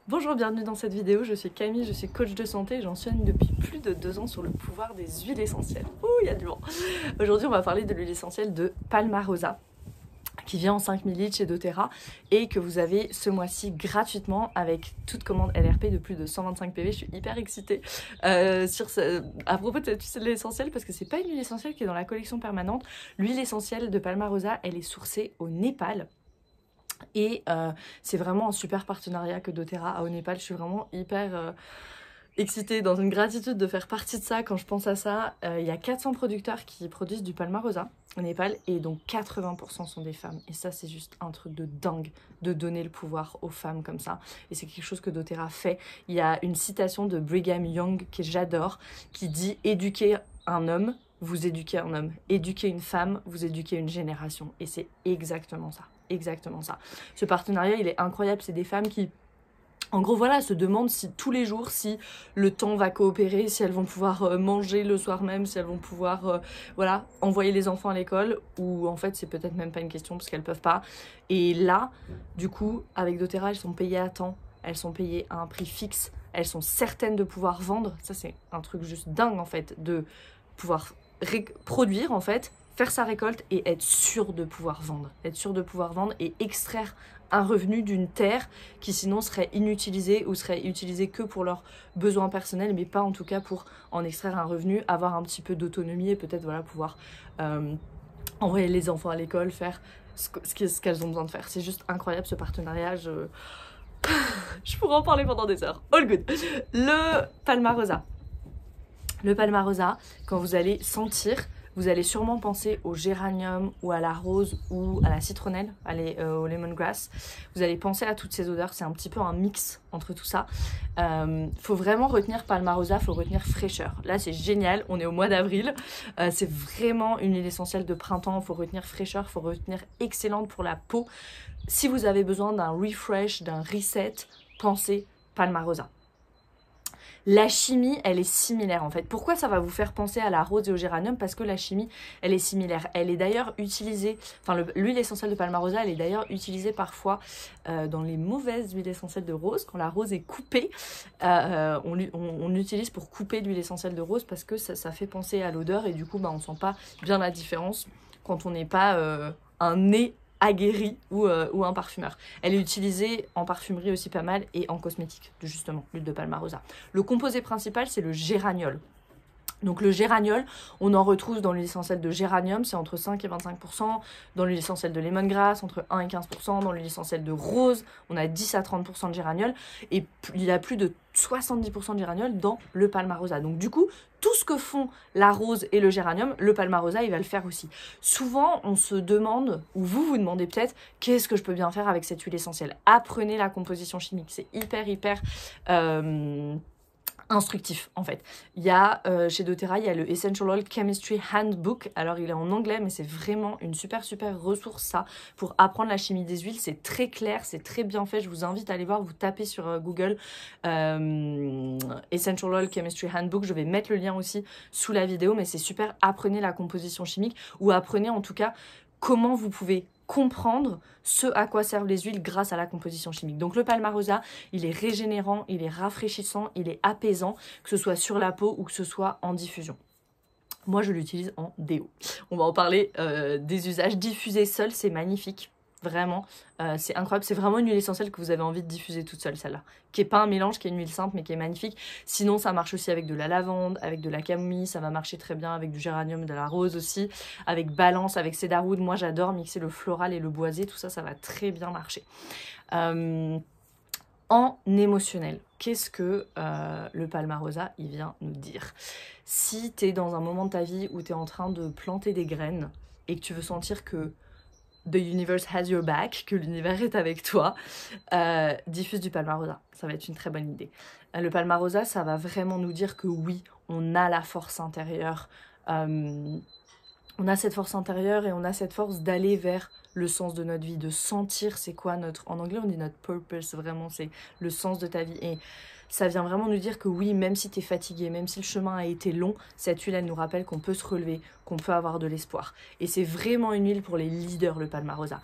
Bonjour, bienvenue dans cette vidéo, je suis Camille, je suis coach de santé et j'enseigne depuis plus de 2 ans sur le pouvoir des huiles essentielles. Ouh, il y a du vent. Aujourd'hui, on va parler de l'huile essentielle de Palmarosa, qui vient en 5 ml chez doTERRA et que vous avez ce mois-ci gratuitement avec toute commande LRP de plus de 125 PV. Je suis hyper excitée à propos de cette huile essentielle parce que c'est pas une huile essentielle qui est dans la collection permanente. L'huile essentielle de Palmarosa, elle est sourcée au Népal. Et c'est vraiment un super partenariat que doTERRA a au Népal. Je suis vraiment hyper excitée, dans une gratitude de faire partie de ça. Quand je pense à ça, il y a 400 producteurs qui produisent du Palmarosa au Népal et donc 80% sont des femmes. Et ça, c'est juste un truc de dingue de donner le pouvoir aux femmes comme ça. Et c'est quelque chose que doTERRA fait. Il y a une citation de Brigham Young que j'adore qui dit « Éduquer un homme, vous éduquez un homme. Éduquer une femme, vous éduquez une génération. » Et c'est exactement ça. Exactement ça. Ce partenariat, il est incroyable. C'est des femmes qui, en gros, voilà, se demandent si tous les jours, si le temps va coopérer, si elles vont pouvoir manger le soir même, si elles vont pouvoir, voilà, envoyer les enfants à l'école, ou en fait, c'est peut-être même pas une question parce qu'elles peuvent pas. Et là, du coup, avec doTERRA, elles sont payées à temps, elles sont payées à un prix fixe, elles sont certaines de pouvoir vendre. Ça, c'est un truc juste dingue, en fait, de pouvoir produire, en fait, faire sa récolte et être sûr de pouvoir vendre. Être sûr de pouvoir vendre et extraire un revenu d'une terre qui sinon serait inutilisée ou serait utilisée que pour leurs besoins personnels, mais pas en tout cas pour en extraire un revenu, avoir un petit peu d'autonomie et peut-être voilà, pouvoir envoyer les enfants à l'école, faire ce qu'elles ont besoin de faire. C'est juste incroyable ce partenariat. Je pourrais en parler pendant des heures. All good. Le Palmarosa. Le Palmarosa, quand vous allez sentir, vous allez sûrement penser au géranium ou à la rose ou à la citronnelle, au lemongrass. Vous allez penser à toutes ces odeurs, c'est un petit peu un mix entre tout ça. Faut vraiment retenir Palmarosa, faut retenir fraîcheur. Là c'est génial, on est au mois d'avril, c'est vraiment une huile essentielle de printemps, faut retenir fraîcheur, faut retenir excellente pour la peau. Si vous avez besoin d'un refresh, d'un reset, pensez Palmarosa. La chimie, elle est similaire en fait. Pourquoi ça va vous faire penser à la rose et au géranium? Parce que la chimie, elle est similaire. Elle est d'ailleurs utilisée, enfin l'huile essentielle de Palmarosa, elle est d'ailleurs utilisée parfois dans les mauvaises huiles essentielles de rose. Quand la rose est coupée, on l'utilise pour couper l'huile essentielle de rose parce que ça fait penser à l'odeur et du coup, on ne sent pas bien la différence quand on n'est pas un nez aguerri ou un parfumeur. Elle est utilisée en parfumerie aussi pas mal et en cosmétique, justement, l'huile de Palmarosa. Le composé principal, c'est le géraniol. Donc le géraniol, on en retrouve dans l'huile essentielle de géranium, c'est entre 5 et 25%, dans l'huile essentielle de lemongrass, entre 1 et 15%, dans l'huile essentielle de rose, on a 10 à 30% de géraniol, et il y a plus de 70% de géraniol dans le Palmarosa. Donc du coup, tout ce que font la rose et le géranium, le Palmarosa, il va le faire aussi. Souvent, on se demande, ou vous vous demandez peut-être, qu'est-ce que je peux bien faire avec cette huile essentielle? Apprenez la composition chimique, c'est hyper instructif en fait. Il y a chez doTERRA, il y a le Essential Oil Chemistry Handbook. Alors il est en anglais mais c'est vraiment une super ressource ça pour apprendre la chimie des huiles. C'est très clair, c'est très bien fait. Je vous invite à aller voir, vous tapez sur Google Essential Oil Chemistry Handbook. Je vais mettre le lien aussi sous la vidéo, mais c'est super. Apprenez la composition chimique ou apprenez en tout cas comment vous pouvez comprendre ce à quoi servent les huiles grâce à la composition chimique. Donc le Palmarosa, il est régénérant, il est rafraîchissant, il est apaisant, que ce soit sur la peau ou que ce soit en diffusion. Moi, je l'utilise en déo. On va en parler des usages. Diffuser seul, c'est magnifique. Vraiment, c'est incroyable. C'est vraiment une huile essentielle que vous avez envie de diffuser toute seule, celle-là. Qui n'est pas un mélange, qui est une huile simple, mais qui est magnifique. Sinon, ça marche aussi avec de la lavande, avec de la camomille. Ça va marcher très bien avec du géranium, de la rose aussi. Avec balance, avec cedarwood. Moi, j'adore mixer le floral et le boisé. Tout ça, ça va très bien marcher. En émotionnel, qu'est-ce que le Palmarosa, il vient nous dire? Si tu es dans un moment de ta vie où tu es en train de planter des graines et que tu veux sentir que the universe has your back, que l'univers est avec toi, diffuse du Palmarosa. Ça va être une très bonne idée. Le Palmarosa, ça va vraiment nous dire que oui, on a la force intérieure. On a cette force intérieure et on a cette force d'aller vers le sens de notre vie, de sentir c'est quoi notre... En anglais, on dit notre purpose, vraiment, c'est le sens de ta vie. Et ça vient vraiment nous dire que oui, même si tu es fatigué, même si le chemin a été long, cette huile, elle nous rappelle qu'on peut se relever, qu'on peut avoir de l'espoir. Et c'est vraiment une huile pour les leaders, le Palmarosa.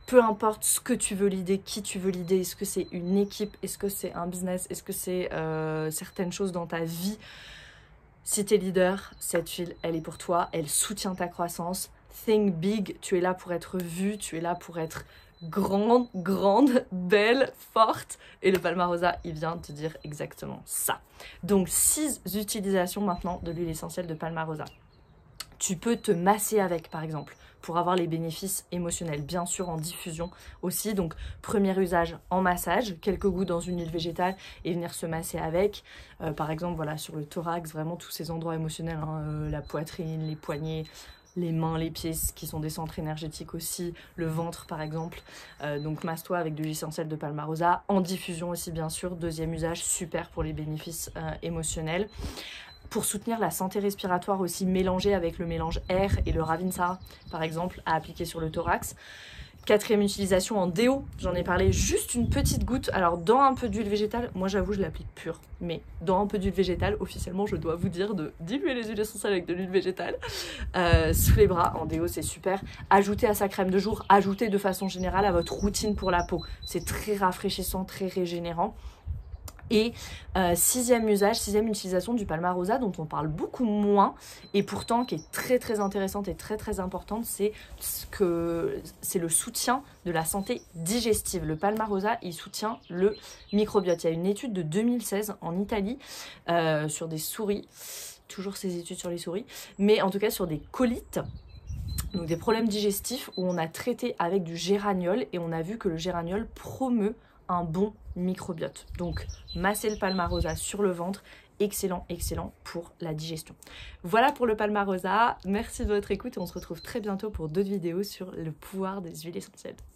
peu importe ce que tu veux l'idée, qui tu veux l'idée, est-ce que c'est une équipe, est-ce que c'est un business, est-ce que c'est certaines choses dans ta vie. Si tu es leader, cette huile, elle est pour toi, elle soutient ta croissance. Think big, tu es là pour être vue, tu es là pour être grande, belle, forte. Et le Palmarosa, il vient te dire exactement ça. Donc 6 utilisations maintenant de l'huile essentielle de Palmarosa. Tu peux te masser avec, par exemple, pour avoir les bénéfices émotionnels, bien sûr en diffusion aussi. Donc, premier usage en massage, quelques gouttes dans une huile végétale et venir se masser avec. Par exemple, voilà, sur le thorax, vraiment tous ces endroits émotionnels, hein, la poitrine, les poignets, les mains, les pieds, qui sont des centres énergétiques aussi, le ventre par exemple. Donc masse-toi avec de l'huile essentielle de Palmarosa, en diffusion aussi bien sûr, deuxième usage, super pour les bénéfices émotionnels. Pour soutenir la santé respiratoire aussi, mélangé avec le mélange air et le Ravinsara par exemple, à appliquer sur le thorax. Quatrième utilisation en déo, j'en ai parlé, juste une petite goutte. Alors dans un peu d'huile végétale, moi j'avoue je l'applique pure, mais dans un peu d'huile végétale, officiellement je dois vous dire de diluer les huiles essentielles avec de l'huile végétale. Sous les bras, en déo c'est super. Ajoutez à sa crème de jour, ajoutez de façon générale à votre routine pour la peau. C'est très rafraîchissant, très régénérant. Et sixième usage, sixième utilisation du Palmarosa dont on parle beaucoup moins et pourtant qui est très intéressante et très importante, c'est le soutien de la santé digestive. Le Palmarosa, il soutient le microbiote. Il y a une étude de 2016 en Italie sur des souris, toujours ces études sur les souris, mais en tout cas sur des colites. Donc des problèmes digestifs où on a traité avec du géraniol et on a vu que le géraniol promeut un bon microbiote. Donc masser le Palmarosa sur le ventre, excellent pour la digestion. Voilà pour le Palmarosa, merci de votre écoute et on se retrouve très bientôt pour d'autres vidéos sur le pouvoir des huiles essentielles.